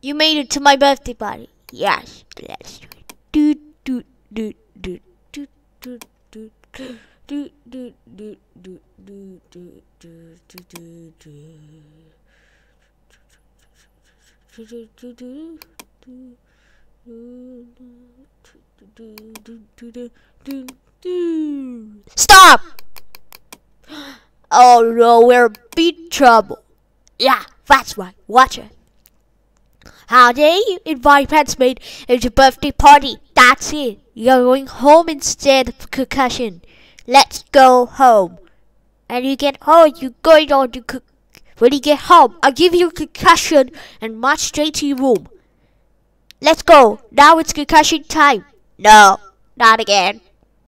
You made it to my birthday party. Yes, let's do it. Do do do do do do do do do do do do do do do. Stop! Oh no, we're in big trouble. Yeah, that's right. Watch it. How dare you invite Pencilmates into your birthday party? That's it. You're going home instead of concussion. Let's go home. And you get home, you're going on to when you get home, I'll give you a concussion and march straight to your room. Let's go. Now it's concussion time. No, not again.